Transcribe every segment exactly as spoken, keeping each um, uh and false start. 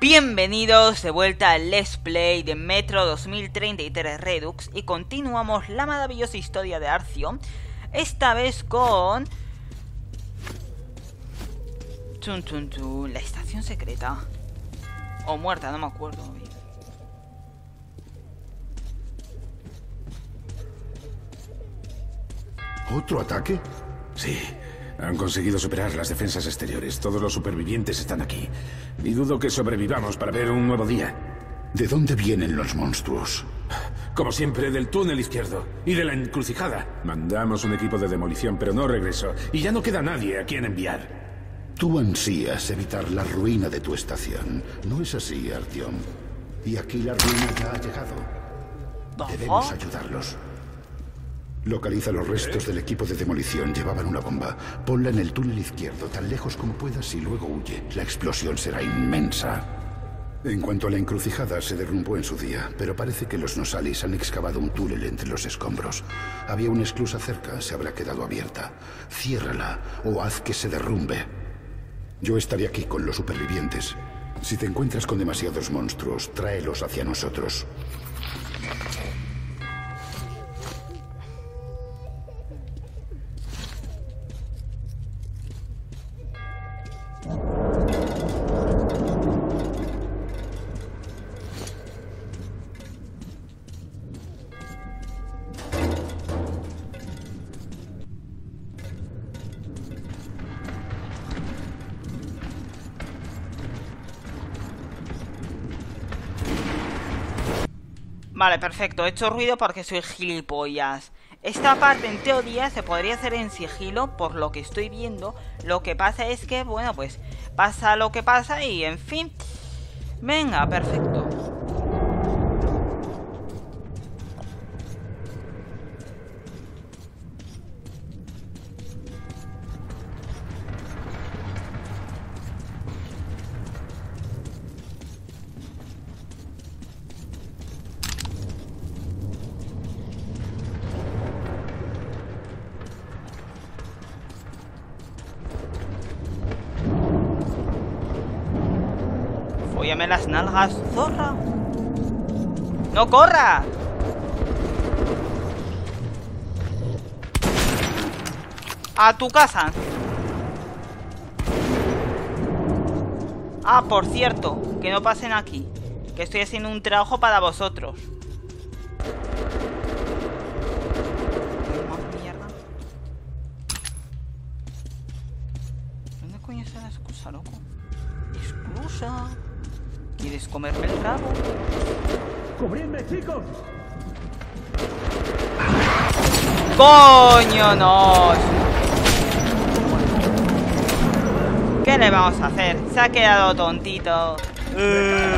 Bienvenidos de vuelta al Let's Play de Metro dos mil treinta y tres Redux y continuamos la maravillosa historia de Arcio, esta vez con... Chun, chun, chun, la estación secreta. O muerta, no me acuerdo bien. ¿Otro ataque? Sí. Han conseguido superar las defensas exteriores. Todos los supervivientes están aquí. Y dudo que sobrevivamos para ver un nuevo día. ¿De dónde vienen los monstruos? Como siempre, del túnel izquierdo. Y de la encrucijada. Mandamos un equipo de demolición, pero no regresó. Y ya no queda nadie a quien enviar. Tú ansías evitar la ruina de tu estación. ¿No es así, Artyom? Y aquí la ruina ya ha llegado. Debemos ayudarlos. Localiza los restos del equipo de demolición. Llevaban una bomba. Ponla en el túnel izquierdo, tan lejos como puedas, y luego huye. La explosión será inmensa. En cuanto a la encrucijada, se derrumbó en su día, pero parece que los Nosalis han excavado un túnel entre los escombros. Había una esclusa cerca, se habrá quedado abierta. Ciérrala o haz que se derrumbe. Yo estaré aquí con los supervivientes. Si te encuentras con demasiados monstruos, tráelos hacia nosotros. Vale, perfecto. He hecho ruido porque soy gilipollas. Esta parte en teoría se podría hacer en sigilo, por lo que estoy viendo. Lo que pasa es que, bueno, pues pasa lo que pasa y, en fin. Venga, perfecto. Fóllame las nalgas, zorra. ¡No corra! A tu casa. Ah, por cierto, que no pasen aquí, que estoy haciendo un trabajo para vosotros. Mierda. ¿Dónde coño está la excusa, loco? Excusa. ¿Quieres comerme el rabo? ¡Cubridme, chicos! ¡Coño, no! ¿Qué le vamos a hacer? Se ha quedado tontito. Uh.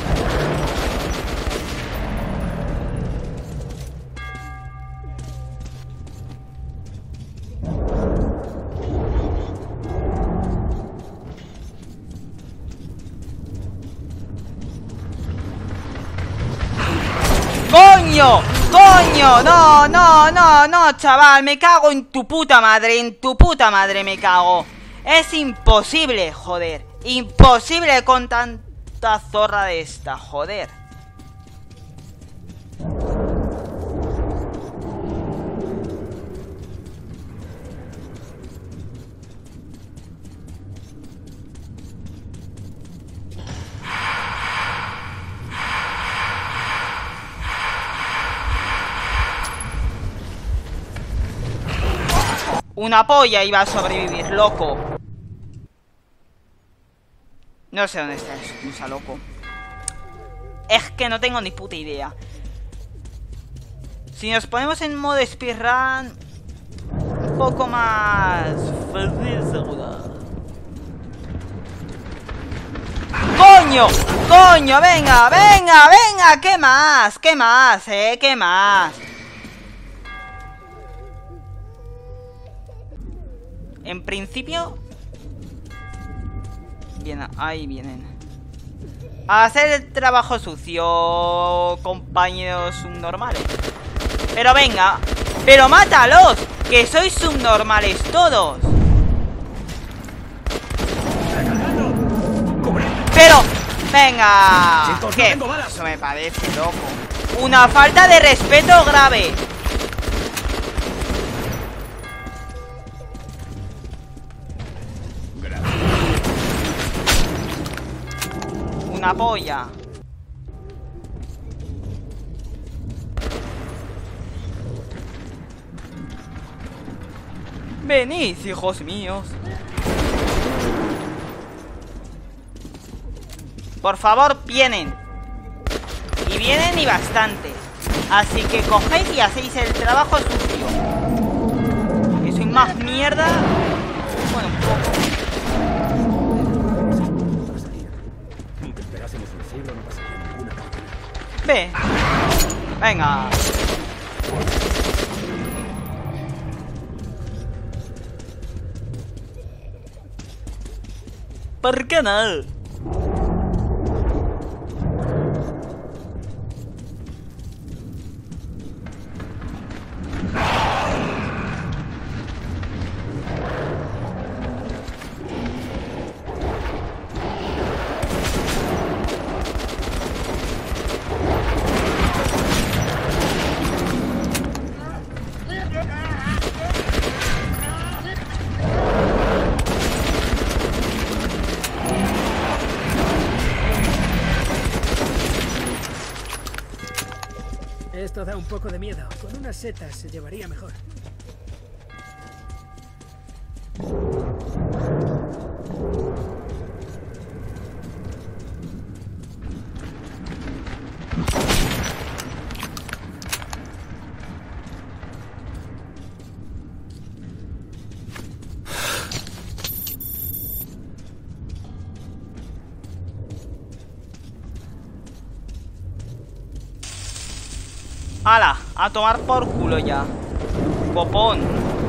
¡Coño! ¡Coño! No, no, no, no, chaval. Me cago en tu puta madre. En tu puta madre me cago. Es imposible, joder. Imposible con tanta zorra de esta, joder. Una polla iba a sobrevivir, loco. No sé dónde está la excusa, loco. Es que no tengo ni puta idea. Si nos ponemos en modo speedrun, un poco más fácil, seguro. ¡Coño! ¡Coño! ¡Venga! ¡Venga! ¡Venga! ¿Qué más? ¿Qué más? ¿Eh? ¿Qué más? En principio... Bien, ahí vienen. A hacer el trabajo sucio, compañeros subnormales. Pero venga, pero mátalos, que sois subnormales todos. Pero, ¡Venga! Chicos, no ¿Qué? tengo balas. Eso me parece loco. Una falta de respeto grave. Una polla. Venid, hijos míos. Por favor, vienen. Y vienen y bastante. Así que cogéis y hacéis el trabajo sucio. Que soy más mierda. Bueno, un poco. Aunque esperásemos un siglo, no pasaría ninguna parte. Ve. Venga. ¿Por qué no? Esto da un poco de miedo. Con unas setas se llevaría mejor. ¡Hala! A tomar por culo ya. Copón.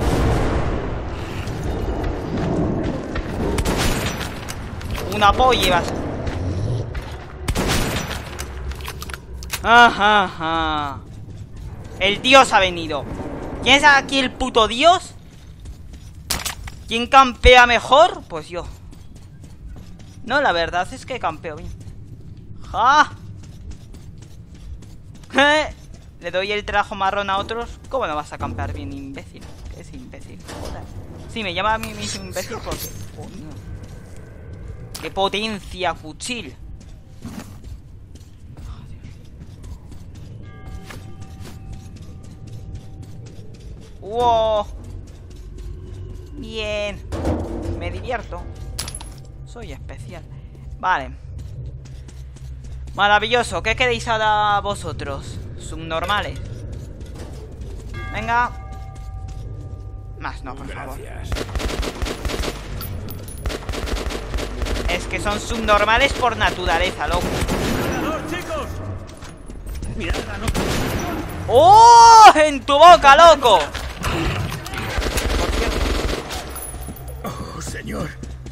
Una polla vas. Ajá, ajá. El dios ha venido. ¿Quién es aquí el puto dios? ¿Quién campea mejor? Pues yo. No, la verdad es que campeo bien. ¡Ja! ¿Eh? Le doy el trajo marrón a otros. ¿Cómo no vas a campear bien, imbécil? ¿Qué es imbécil? Joder. Sí, me llama a mí mismo imbécil porque... Oh, no. ¡Qué potencia, fusil! ¡Wow! Bien. Me divierto. Soy especial. Vale. Maravilloso. ¿Qué queréis ahora vosotros? Subnormales. Venga. Más no, por Gracias. favor. Es que son subnormales por naturaleza, loco. ¡Ganador, chicos! Mirad la nota. ¡Oh! ¡En tu boca, loco! Por cierto. ¡Oh, señor!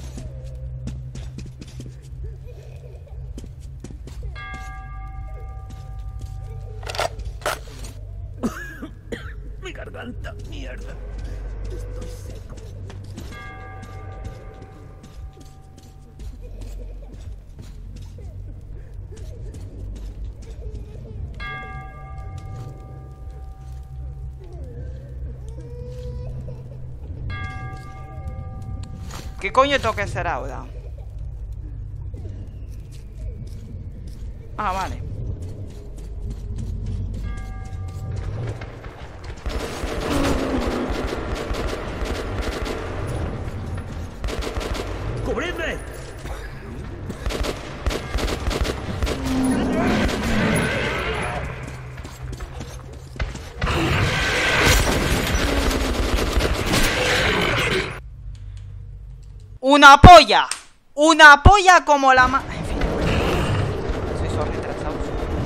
Mi garganta, mierda. Estoy seco. ¿Qué coño tengo que hacer ahora? Ah, vale. ¡Cubridme! ¡Una polla! ¡Una polla como la ma... En fin. Sois esos retrasados.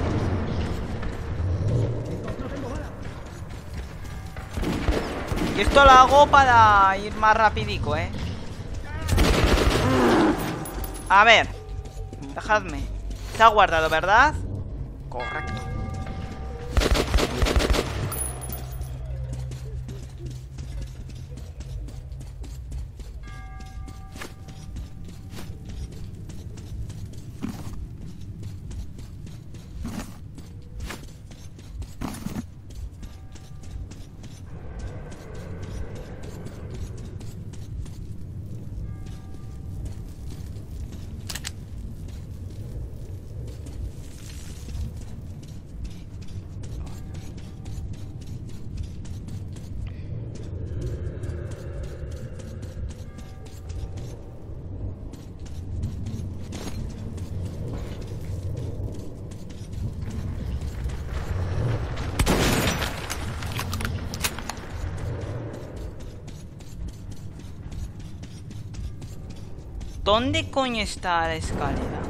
Y esto lo hago para ir más rapidico, ¿eh? A ver. Dejadme. Se ha guardado, ¿verdad? Correcto. ¿Dónde coño está la escalera?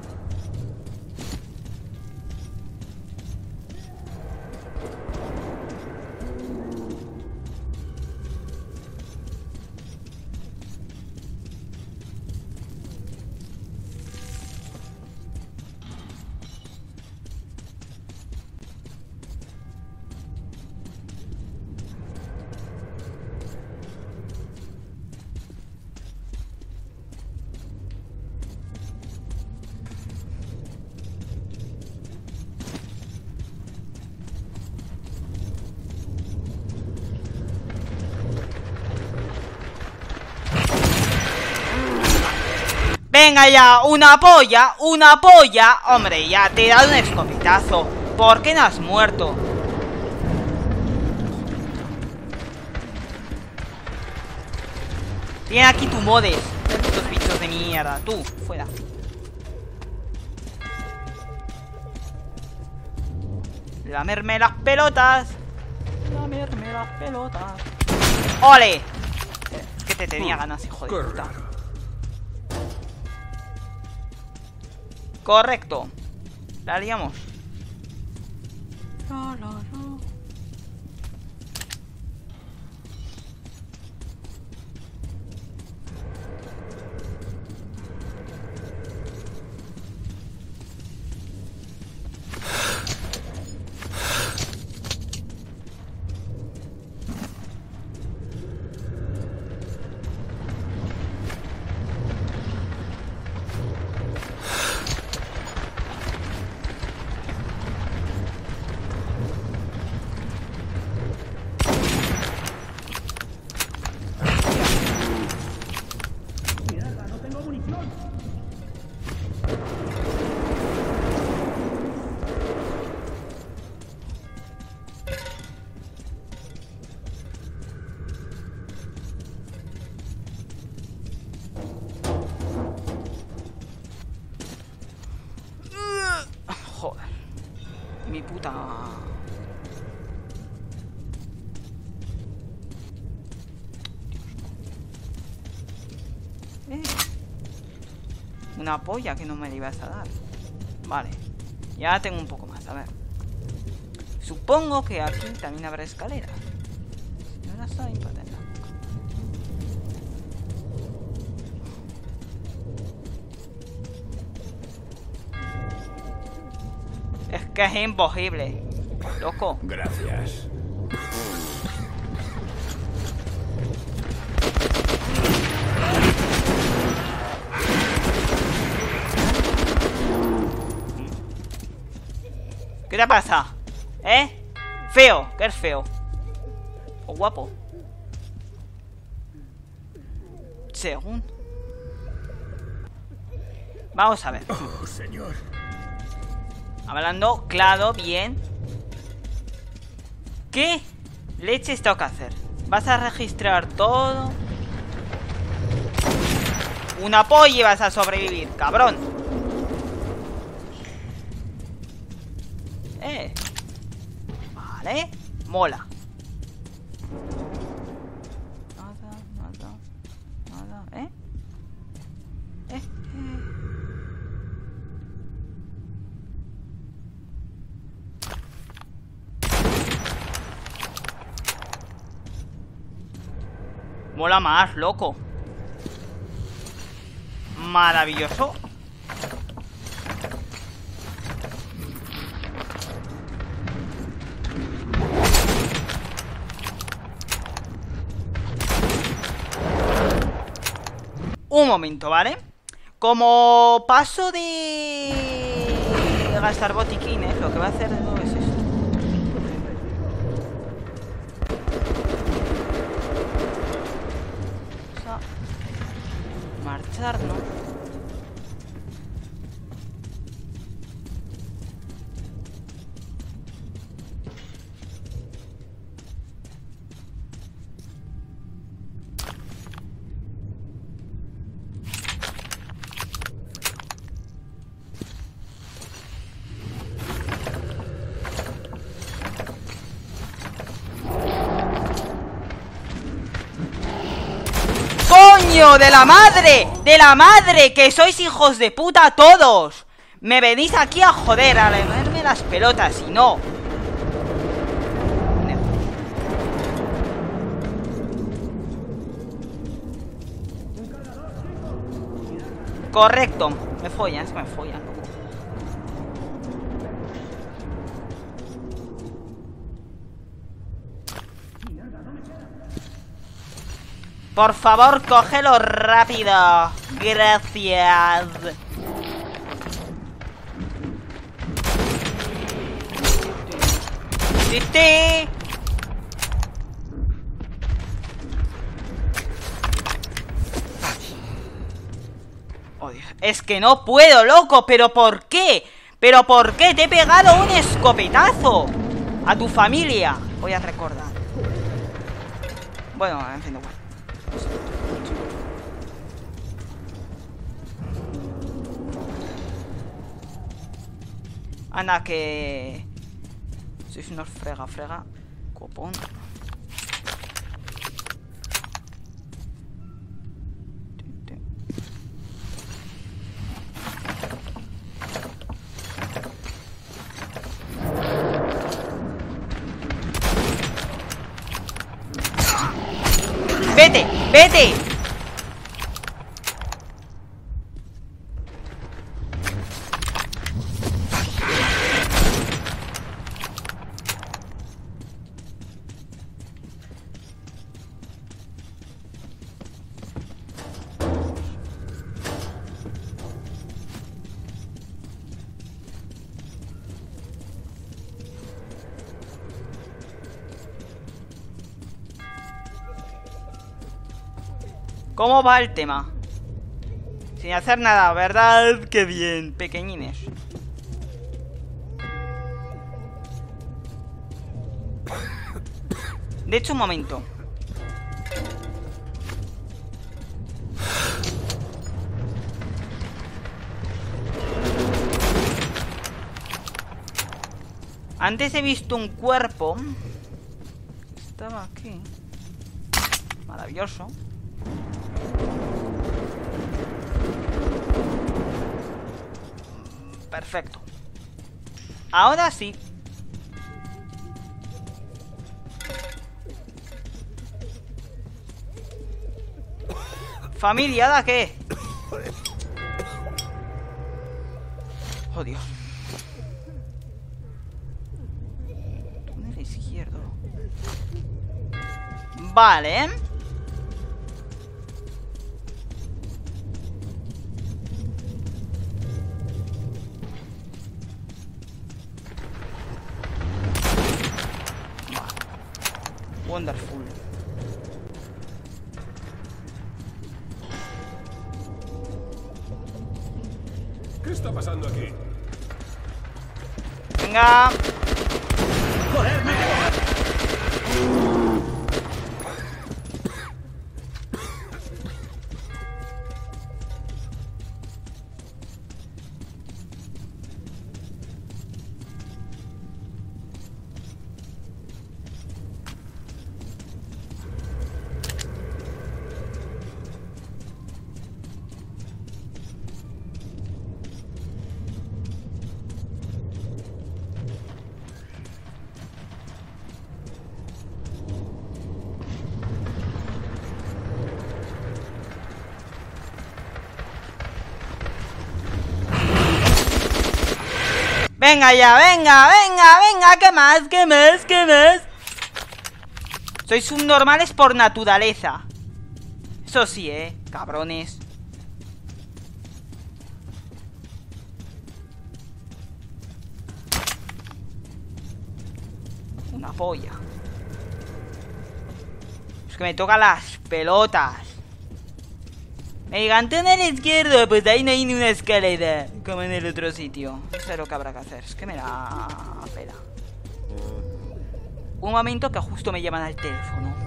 Venga ya, una polla, una polla. Hombre, ya te he dado un escopetazo. ¿Por qué no has muerto? Tiene aquí tu modes. Estos bichos de mierda. Tú, fuera. Lamerme las pelotas. Lamerme las pelotas. ¡Ole! Es que te tenía ganas, hijo de puta. Correcto. La liamos. La, la, la. Joder. Mi puta... Eh. Una polla que no me la ibas a dar. Vale. Ya tengo un poco más, a ver. Supongo que aquí también habrá escaleras. No las hay para tener. Es que es imposible, loco. Gracias. ¿Qué te pasa? ¿Eh? Feo, que es feo. O guapo. Según. Vamos a ver. Oh, señor. Hablando claro, bien. ¿Qué leches tengo que hacer? ¿Vas a registrar todo? Un apoyo y vas a sobrevivir, cabrón. Eh. Vale. Mola. Nada, nada, nada, ¿eh? Eh, eh. Mola más, loco. Maravilloso. Un momento, ¿vale? Como paso de gastar botiquines, lo que va a hacer no es esto. Vamos a marcharnos. ¡Pero de la madre! ¡De la madre! ¡Que sois hijos de puta todos! Me venís aquí a joder, a leerme las pelotas y no. Correcto. Me follan, es que me follan, loco. Por favor, cógelo rápido. Gracias. Sí, sí. Oh, Dios. Es que no puedo, loco. ¿Pero por qué? ¿Pero por qué? Te he pegado un escopetazo a tu familia. Voy a recordar. Bueno, en fin, de bueno. Anda, que... sois unos frega, frega. Copón. ¡Vete! ¡Vete! ¿Cómo va el tema? Sin hacer nada, ¿verdad? ¡Qué bien! Pequeñines. De hecho, un momento. Antes he visto un cuerpo. Estaba aquí. Maravilloso. Perfecto. Ahora sí. Familia, ¿ahora qué? Oh, Dios. Túnel izquierdo. Vale. Wonderful. ¿Qué está pasando aquí? Venga. ¡Joder, me Venga ya, venga, venga, venga, ¿qué más? ¿Qué más? ¿Qué más? Sois subnormales por naturaleza. Eso sí, eh, cabrones. Una polla. Es que me tocan las pelotas. Me digan, tú en el izquierdo, pues ahí no hay ni una escalera, como en el otro sitio. No sé lo que habrá que hacer, es que me da pena. Un momento que justo me llaman al teléfono.